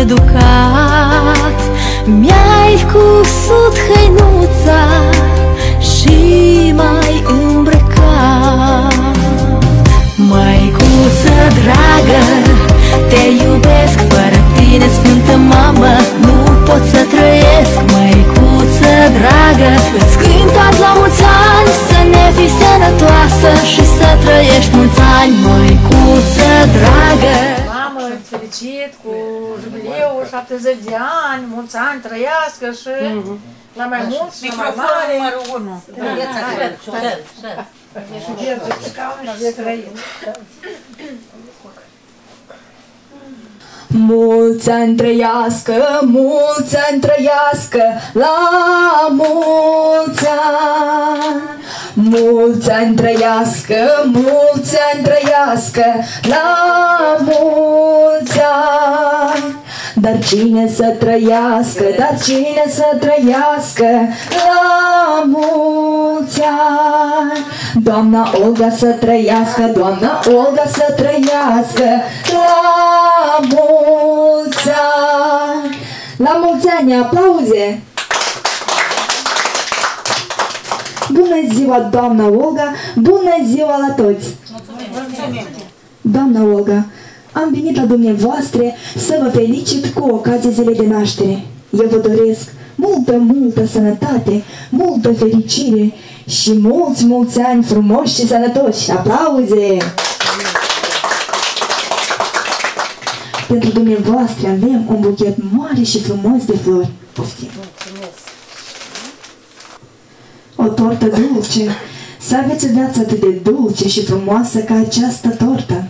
educat, mi-ai cusut hăinuța și m-ai îmbrăcat. Măicuță dragă, te iubesc, fără tine, Sfântă Mamă, nu pot să trăiesc. Măicuță dragă, îți cânt toți la mulți ani, să ne fii sănătoasă și să trăiești mulți ani. Măicuță dragă, mamă, fericit cu jubileul, 70 de ani, mulți ani, trăiască și la mai mulți, la mai mare. Numărul 1. Mulți ani trăiască, mulți ani trăiască, la mulți ani. Mulți ani trăiască, mulți ani trăiască, la mulți ani. Dar cine să trăiască, dar cine să trăiască, la mulți ani. Doamna Olga să trăiască, doamna Olga să trăiască, la mulți ani. La mulți ani, aplauze! Bună ziua, doamna Olga! Bună ziua la toți! Mulțumim! Doamna Olga, am venit la dumneavoastră să vă felicit cu ocazia zilei de naștere. Eu vă doresc multă sănătate, multă fericire și mulți ani frumoși și sănătoși. Aplauze! Pentru dumneavoastră avem un buchet mare și frumos de flori. Poftim! O tortă dulce. Să aveți o viață atât de dulce și frumoasă ca această tortă.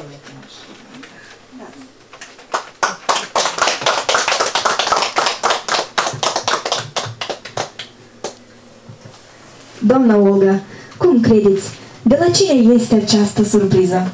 Doamna Olga, cum credeți? De la cine este această surpriză?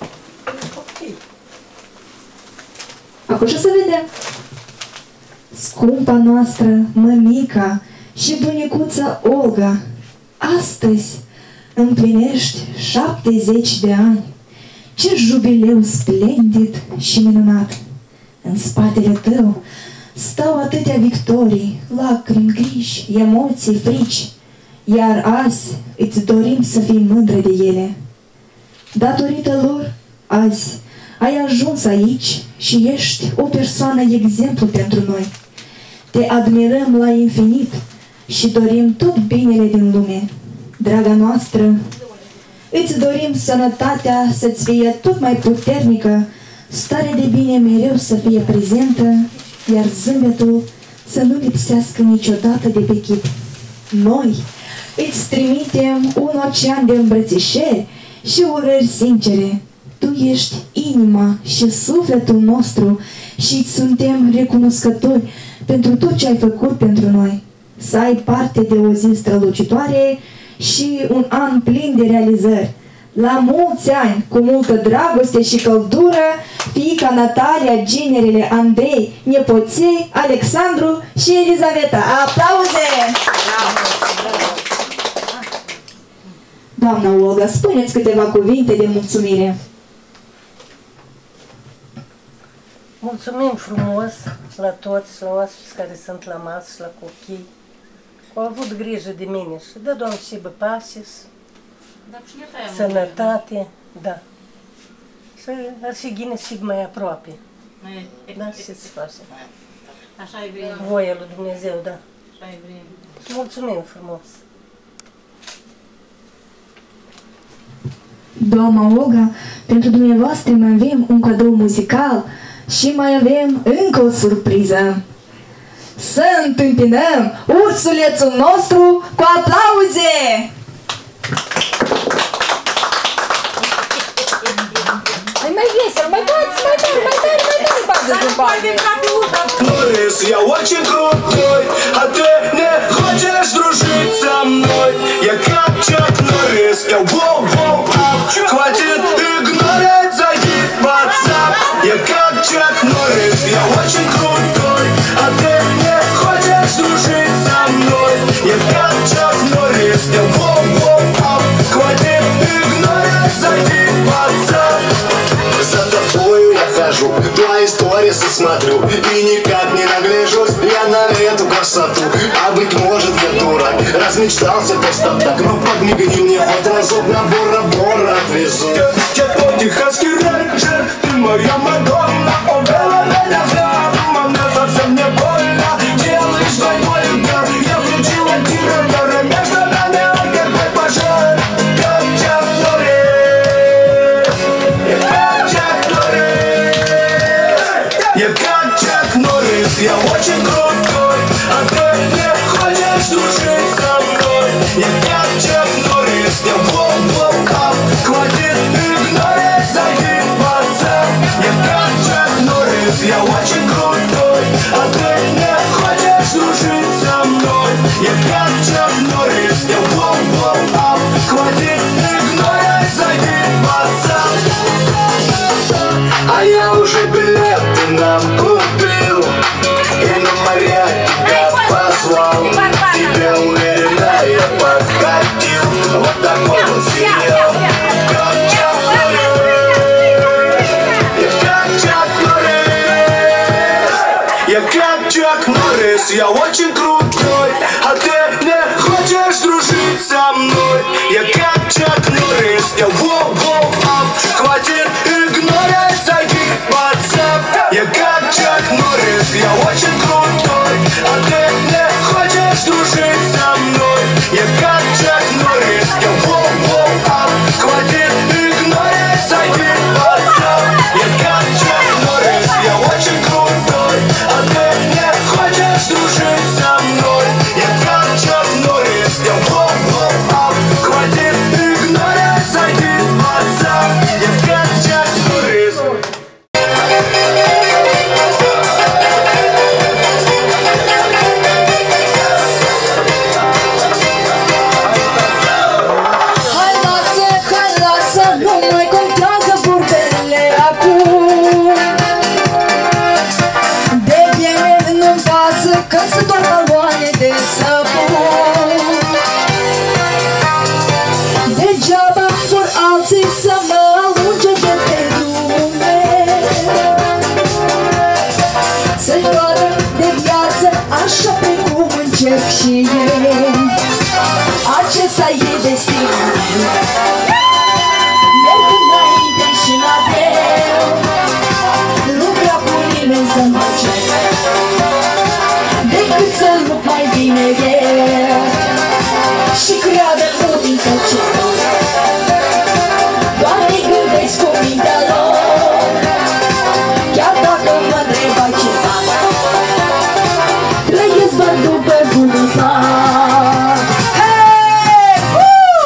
Acum și o să vedem. Scumpa noastră, mămica și bunicuța Olga, astăzi împlinești 70 de ani. Ce jubileu splendid și minunat! În spatele tău stau atâtea victorii, lacrimi, griji, emoții, frici. Iar azi îți dorim să fii mândră de ele. Datorită lor, azi ai ajuns aici și ești o persoană exemplu pentru noi. Te admirăm la infinit și dorim tot binele din lume. Draga noastră, îți dorim sănătatea să-ți fie tot mai puternică, stare de bine mereu să fie prezentă, iar zâmbetul să nu lipsească niciodată de pe chip. Noi îți trimitem un ocean de îmbrățișări și urări sincere. Tu ești inima și sufletul nostru și îți suntem recunoscători pentru tot ce ai făcut pentru noi. Să ai parte de o zi strălucitoare și un an plin de realizări. La mulți ani, cu multă dragoste și căldură, fiica Natalia, ginerele Andrei, nepoței, Alexandru și Elizaveta. Aplauze! Doamna Olga, spuneți câteva cuvinte de mulțumire. Mulțumim frumos la toți, la oaspeți care sunt la masă și la copii. Au avut grijă de mine și de Doamne și bă pasis, sănătate, da. Și ar fi bine și mai aproape. Da, ce se face? Așa e bine. Voia lui Dumnezeu, da. Așa e bine. Mulțumim frumos. Doamna Olga, pentru dumneavoastră mai avem un cadou muzical și mai avem încă o surpriză. Să întâmpinăm ursulețul nostru cu aplauze! Mai весело, mai Норрис, я очень крутой, а ты не хочешь дружить со мной? Я как Чак Норрис, я воу-воу-ап. Хватит игнорить, зайди в WhatsApp. Я как Чак Норрис, я очень крутой, а ты не хочешь дружить со мной? Я как Чак Норрис, я воу-воу-ап. Хватит игнорить, зайди в WhatsApp. За тобою я хожу, твои сторисы смотрю и никак не нагляжусь я на эту красоту. А быть может я дурак, размечтался просто так. Но подмигни мне хоть разок, на Бора-Бора отвезу. Я твой техасский рейнджер, ты моя Мадонна. Увела меня взглядом, мне совсем не больно. Делаешь двойной удар, я включил антирадары. Между нами огонь пожар, как Чак Норрис. Я как Чак Норрис, я очень крутой, а ты не хочешь дружить со мной. Я как Чак Норрис, я воу-воу-ап, хватит игнорить, зайди в WhatsApp. Я как Чак Норрис, я очень крутой, а ты не хочешь дружить со мной. Я как Чак Норрис, я воу-воу-ап, хватит игнорить, зайди в WhatsApp. А я уже билеты нам купил и на моря тебя позвал. Тебе уверенно я подкатил, вот такой вот сидел. Как Чак Норрис, я как Чак Норрис. Я как Чак Норрис, я очень крутой, а ты не хочешь дружить со мной. Я как Чак Норрис, я воу-воу-ап, хватит игнорить, зайди в WhatsApp. Я как Чак Норрис, я очень крутой, а ты не хочешь дружить со мной. Я как Чак Норрис, я воу-воу-ап, хватит игнорить, зайди в WhatsApp. Я как Чак Норрис, я очень крутой, а ты не хочешь дружить со мной. Я как Чак Норрис, я воу-воу-ап, хватит игнорить, зайди в WhatsApp. Я как Чак Норрис. Hai lasă, nu mai contează vorbele acum. De ele nu-mi pasă, că sunt doar baloane de săpun. Degeaba vor alții să mă alunge de pe lume, să-și doară de viață așa precum încerc și eu. Acesta e destinul meu, merg înainte și la greu. Nu vreau cu nimeni să mă cer, decât să lupt mai bine eu. Și creadă-mă din tăcere, doar îi gândesc cu mintea lor. Chiar dacă mă întreba ceva, trăiesc doar după buluzar. Hey! Woo!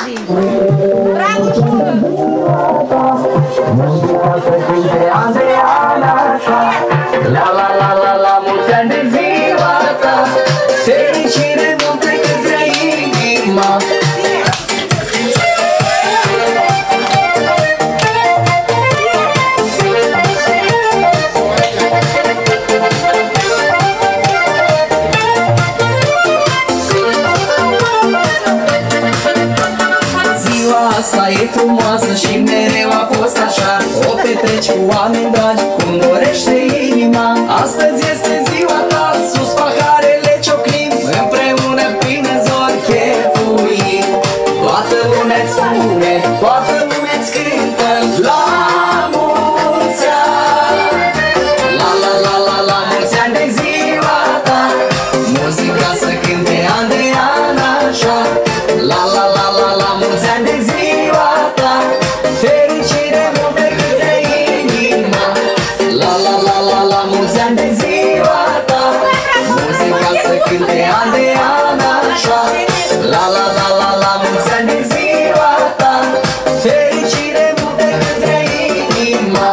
zi. Bravo, șură! Muzica să cânte Andreana așa. La la la la la, mulți ani de ziua ta. Fericire multe către inima. Asta e frumoasă și mereu a fost așa. O petreci cu oameni dragi, cum dorește inima. Astăzi este ziua ta, sus paharele cioclim, împreună prin zori chefuim. Toată lumea-ți spune, toată lumea-ți cântă la mulți ani. La la la la la, mulți ani de ziua ta. Muzica să cânte Andreana așa. La la la la la, mulți ani de ziua ta. Fericire multe către inima. La la la la la, mulți ani de ziua ta. Muzica să cânte Andreana așa. La la la la la, mulți ani de ziua ta. Fericire multe către inima.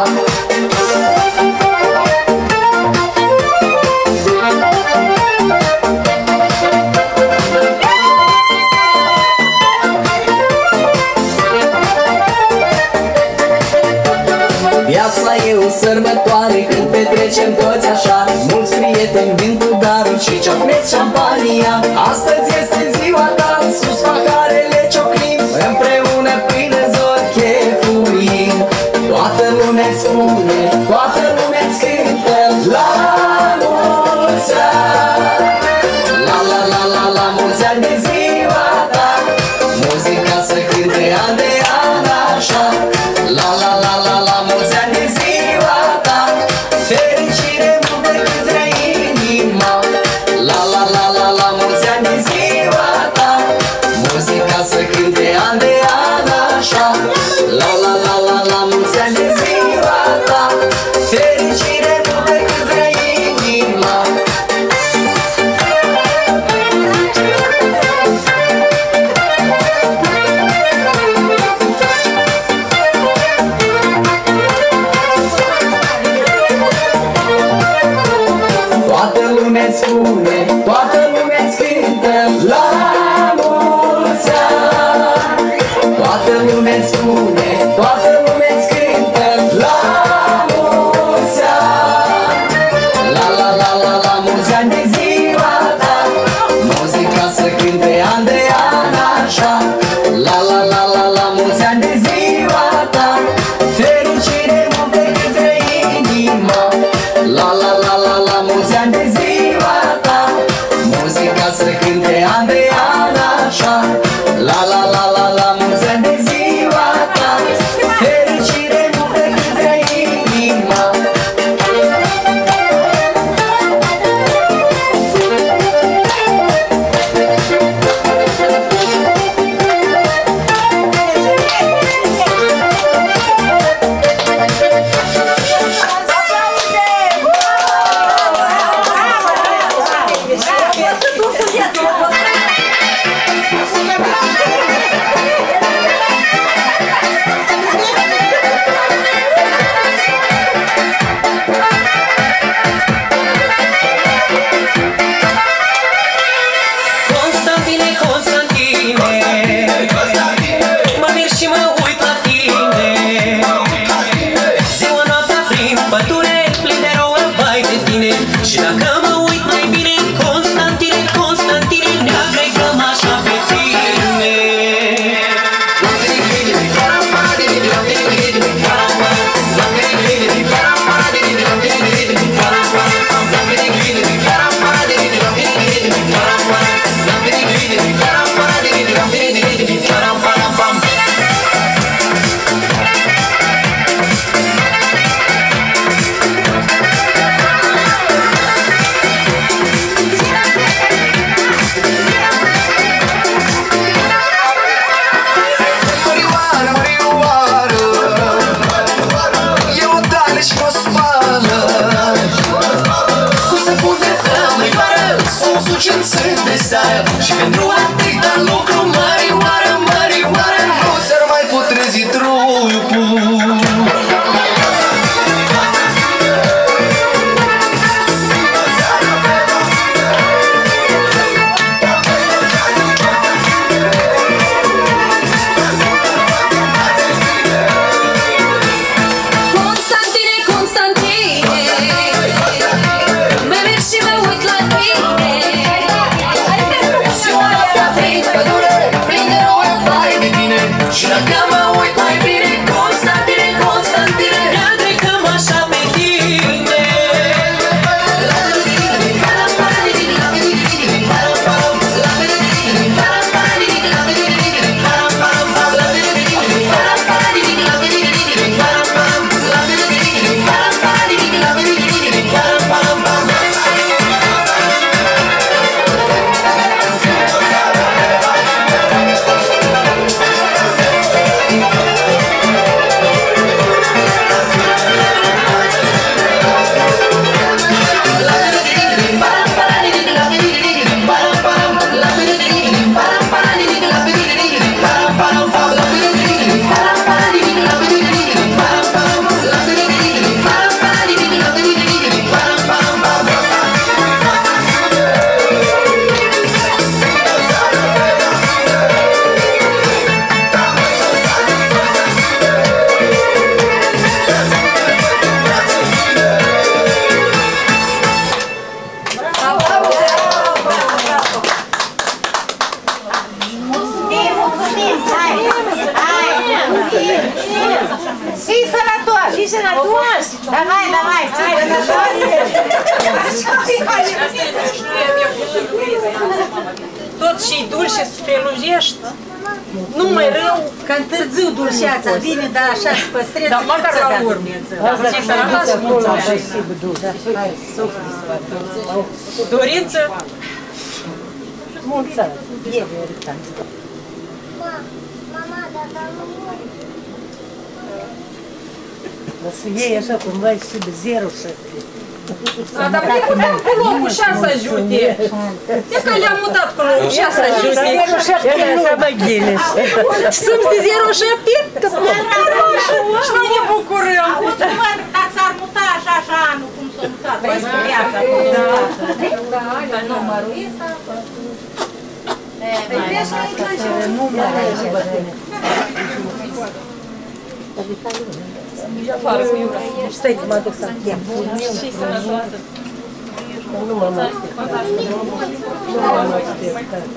Viața e o sărbătoare când petrecem toți așa. Mulți prieteni vin cu daruri și ciocnesc șampania. Astăzi este ziua ta, sus paharele ciocnim, împreună prin zori chefuim. Toată lumea-ți spune, toată lumea-ți cântă la mulți ani. La la la la la, mulți ani de ziua ta. Muzica să cânte Andreana așa. La la la la la, mulți ani de ziua ta. Fericire multe către inima. La la la la la, mulți ani de ziua ta. Muzica să cânte Andreana așa. La la la la la, mulți ani de ziua ta. Fericire multe către inima. Toată lumea-ți spune, toată lumea-ți cântă la mulți ani. Toată lumea-ți spune, toată lumea-ți cântă la mulți ani. La la la la la, mulți ani de ziua ta. Muzica să cânte Andreana așa. La la la la la, mulți ani de ziua ta. Fericire multe către inima. La la la la la, mulți ani de ziua ta. Muzica să cânte Andreana așa. La la la la la, mulți ani de ziua ta. Fericire multe către inima. Constantine, Constantine, mă mir și mă uit la tine. Ziua, noaptea prin pădure, plin de rouă, vai de tine. Și dacă mă uit mai bine, Constantine, Constantine, neagră-i cămașa pe tine. Și pentru atâta lucru, mărioară, mărioară. Fii sănătos! Fii sănătos! Давай, давай! Tot și dulce să prelungești. Nu mai rău. Când târziu dulceața vine, dar așa se păstrează. Dar măcar la urmă. Și sănătos și dorință. Mulți ani. E veritat. O să iei așa cumva și de 0,7. Dar uite că am cu locul și să ajute. E că le-am mutat cu locul și să ajute. 0,7 nu mai ghileș. Sunt de 0,7? Și noi ne bucurăm. Dacă s-ar muta așa, așa anul cum s-a mutat, vezi cu viața. Da, numărul ăsta. Stai că mă duc să chem. Și sănătoasă. Nu mă mai aștept. Nu mă mai aștept.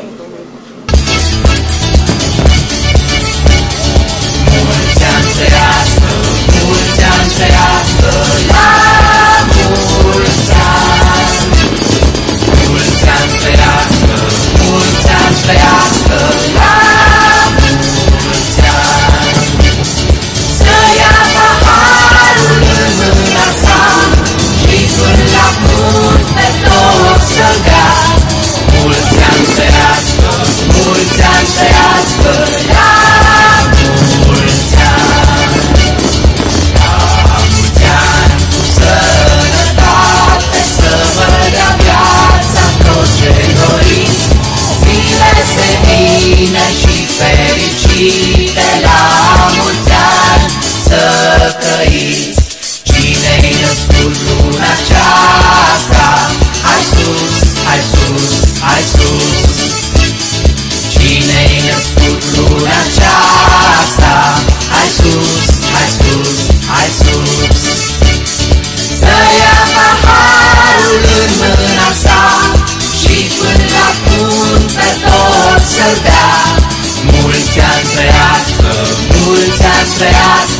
Mulți ani trăiască, mulți ani trăiască, la mulți ani. Mulți ani trăiască, mulți ani trăiască, la mulți ani. Să ia paharul în mâna sa și până la punct pe tot să-l dea. Mulți ani trăiască, mulți ani trăiască, la mulți ani. La mulți ani cu sănătate, să vă dea viața tot ce-i doriți. Zile senine și fericite, la mulți ani să trăiți. Cine-i născut luna aceasta, hai sus, hai sus, hai sus. Cine-i născut luna aceasta, hai sus, hai sus, hai sus. Să ia paharul în mâna sa și până la punct pe tot să-l dea. Mulți ani trăiască, mulți ani trăiască,